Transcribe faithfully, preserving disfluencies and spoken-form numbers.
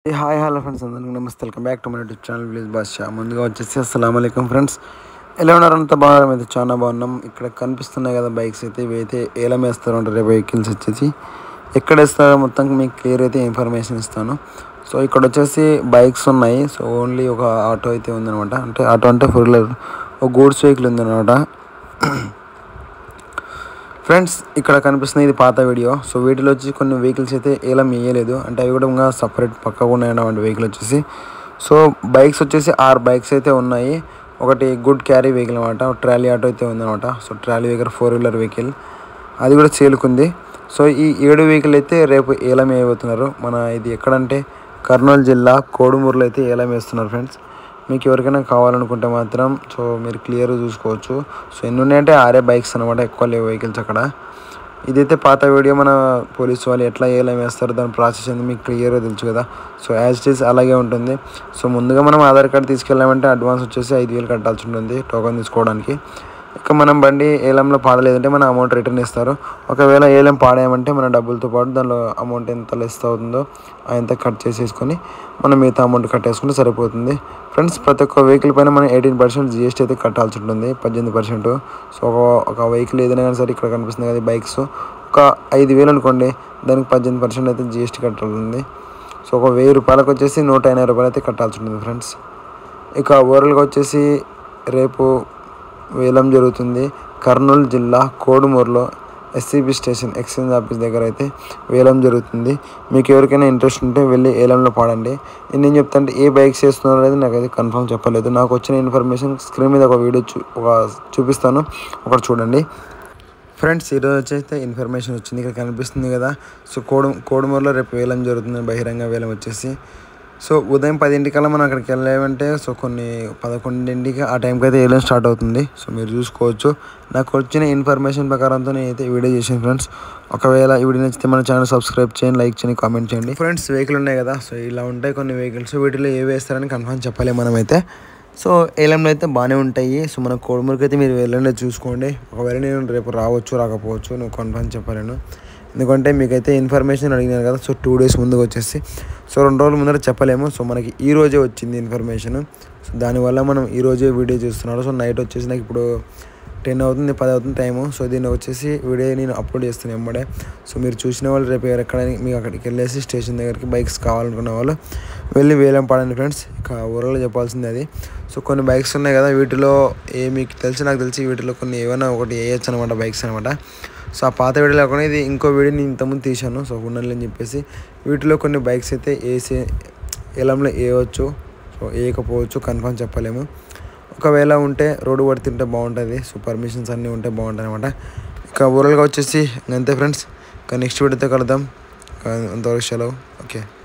Hi hello friends, అందరికీ నమస్తే. Welcome back to my YouTube channel village Badshah. ముందుగా వచ్చేసి అస్సలాము అలైకుం ఫ్రెండ్స్. ఎలా ఉన్నారు? అంతా బాగా అయితే చాలా బాగున్నాం. ఇక్కడ కనిపిస్తున్నాయి కదా బైక్స్ అయితే, ఇవి అయితే ఏలం వేస్తారు అంటారు. రేపు వెహికల్స్ వచ్చేసి ఎక్కడ వేస్తారో మొత్తం మీకు క్లియర్ అయితే ఇన్ఫర్మేషన్ ఇస్తాను. సో ఇక్కడ వచ్చేసి బైక్స్ ఉన్నాయి. సో ఓన్లీ ఒక ఆటో అయితే ఉందన్నమాట. అంటే ఆటో అంటే ఫోర్ వీలర్, ఒక గూడ్స్ వెహికల్ ఉందన్నమాట. ఫ్రెండ్స్ ఇక్కడ కనిపిస్తుంది ఇది పాత వీడియో. సో వీటిలో వచ్చి కొన్ని వెహికల్స్ అయితే ఏలం వేయలేదు, అంటే అవి కూడా ఇంకా సపరేట్ పక్కగా ఉన్నాయన్నమాట వెహికల్ వచ్చేసి. సో బైక్స్ వచ్చేసి ఆరు బైక్స్ అయితే ఉన్నాయి. ఒకటి గుడ్ క్యారీ వెహికల్ అనమాట, ట్రాలీ ఆటో అయితే ఉందన్నమాట. So trolley vehicle four wheeler vehicle అది కూడా సేల్కుంది. సో ఈ ఏడు వెహికల్ అయితే రేపు ఏలం వేయబోతున్నారు. మన ఇది ఎక్కడంటే కర్నూలు జిల్లా కోడుమూరులో అయితే ఏలం వేస్తున్నారు ఫ్రెండ్స్. మీకు ఎవరికైనా కావాలనుకుంటే మాత్రం సో మీరు క్లియర్గా చూసుకోవచ్చు. సో ఎన్ని ఉన్నాయంటే ఆరే బైక్స్ అనమాట, ఎక్కువ లేవు వెహికల్స్ అక్కడ. ఇదైతే పాత వీడియో. మన పోలీసు వాళ్ళు ఎట్లా ఏలం వేస్తారు దాని ప్రాసెస్ అనేది మీకు క్లియర్గా తెలుసు కదా. సో యాజ్ ఇట్ ఈస్ అలాగే ఉంటుంది. సో ముందుగా మనం ఆధార్ కార్డు తీసుకెళ్ళామంటే అడ్వాన్స్ వచ్చేసి ఐదు వేలు కట్టాల్సి ఉంటుంది టోకన్ తీసుకోవడానికి. ఇక మనం బండి ఏలంలో పాడలేదంటే మన అమౌంట్ రిటర్న్ ఇస్తారు. ఒకవేళ ఏలం పాడామంటే మన డబ్బులతో పాటు దానిలో అమౌంట్ ఎంత లెస్ అవుతుందో అంత కట్ చేసేసుకొని మనం మిగతా అమౌంట్ కట్టేసుకుంటే సరిపోతుంది ఫ్రెండ్స్. ప్రతి ఒక్క వెహికల్ పైన మనం ఎయిటీన్ పర్సెంట్ జిఎస్టీ అయితే కట్టాల్సి ఉంటుంది, పద్దెనిమిది పర్సెంట్. సో ఒక ఒక వెహికల్ ఏదైనా కానీ సరే ఇక్కడ కనిపిస్తుంది కదా బైక్స్, ఒక ఐదు వేలు అనుకోండి, దానికి పద్దెనిమిది పర్సెంట్ అయితే జిఎస్టీ కట్టాలి. సో ఒక వెయ్యి రూపాయలకు వచ్చేసి నూట ఎనభై రూపాయలు అయితే కట్టాల్సి ఉంటుంది ఫ్రెండ్స్. ఇక ఓవరాల్గా వచ్చేసి రేపు వేలం జరుగుతుంది కర్నూలు జిల్లా కోడుమూరులో ఎస్సీబీ స్టేషన్ ఎక్స్చేంజ్ ఆఫీస్ దగ్గర అయితే వేలం జరుగుతుంది. మీకు ఎవరికైనా ఇంట్రెస్ట్ ఉంటే వెళ్ళి ఏలంలో పాడండి. నేను చెప్తాంటే ఏ బైక్స్ చేస్తున్నారో అనేది నాకైతే కన్ఫర్మ్ చెప్పలేదు. నాకు వచ్చిన ఇన్ఫర్మేషన్ స్క్రీన్ మీద ఒక వీడియో చూ ఒక చూపిస్తాను, ఒకటి చూడండి ఫ్రెండ్స్. ఈరోజు వచ్చేస్తే ఇన్ఫర్మేషన్ వచ్చింది, ఇక్కడ కనిపిస్తుంది కదా. సో కోడు కోడుమూరులో రేపు వేలం జరుగుతుంది, బహిరంగ వేలం వచ్చేసి. సో ఉదయం పదింటికల్లా మనం అక్కడికి వెళ్ళామంటే సో కొన్ని పదకొండింటికి ఆ టైంకి అయితే ఏలం స్టార్ట్ అవుతుంది. సో మీరు చూసుకోవచ్చు. నాకు వచ్చిన ఇన్ఫర్మేషన్ ప్రకారంతో నేనైతే వీడియో చేసాను ఫ్రెండ్స్. ఒకవేళ ఈ వీడియో నచ్చితే మన ఛానల్ సబ్స్క్రైబ్ చేయండి, లైక్ చేయండి, కామెంట్ చేయండి ఫ్రెండ్స్. వెహికల్ ఉన్నాయి కదా, సో ఇలా ఉంటాయి కొన్ని వెహికల్స్. వీటిలో ఏ వేస్తారని కన్ఫర్మ్ చెప్పలేము మనమైతే. సో ఏలంలో అయితే బాగానే ఉంటాయి. సో మన కోడుమూరుకి అయితే మీరు వెళ్ళండి, చూసుకోండి. ఒకవేళ నేను రేపు రావచ్చు రాకపోవచ్చు నువ్వు కన్ఫర్మ్ చెప్పలేను, ఎందుకంటే మీకైతే ఇన్ఫర్మేషన్ అడిగినాను కదా. సో టూ డేస్ ముందుకు వచ్చేసి సో రెండు రోజుల ముందర చెప్పలేము. సో మనకి ఈ రోజే వచ్చింది ఇన్ఫర్మేషన్. సో దానివల్ల మనం ఈ రోజే వీడియో చూస్తున్నాడు. సో నైట్ వచ్చేసి నాకు ఇప్పుడు టెన్ అవుతుంది, పది అవుతుంది టైము. సో దీన్ని వచ్చేసి వీడియో నేను అప్లోడ్ చేస్తాను ఎమ్మడే. సో మీరు చూసిన వాళ్ళు రేపు ఎక్కడ మీకు అక్కడికి వెళ్ళేసి స్టేషన్ దగ్గరికి బైక్స్ కావాలనుకున్న వాళ్ళు వెళ్ళి వేలం పాడండి ఫ్రెండ్స్. ఇక ఊరలో చెప్పాల్సింది అది. సో కొన్ని బైక్స్ ఉన్నాయి కదా, వీటిలో ఏ మీకు తెలిసి నాకు తెలిసి వీటిలో కొన్ని ఏమైనా ఒకటి వేయచ్చు అనమాట బైక్స్ అనమాట. సో ఆ పాత వీడియో లేకుండా ఇది ఇంకో వీడియో నేను ఇంతకుముందు తీశాను. సో ఉండాలి అని చెప్పేసి వీటిలో కొన్ని బైక్స్ అయితే వేసే ఏలంలో వేయవచ్చు, సో వేయకపోవచ్చు, కన్ఫర్మ్ చెప్పలేము. ఒకవేళ ఉంటే రోడ్డు పడుతుంటే బాగుంటుంది. సో పర్మిషన్స్ అన్నీ ఉంటే బాగుంటాయి అనమాట. ఇక ఓవరాల్గా వచ్చేసి అంతే ఫ్రెండ్స్. ఇక నెక్స్ట్ వీడియోతో కలుద్దాం. అంతవరకు సెలవు. ఓకే.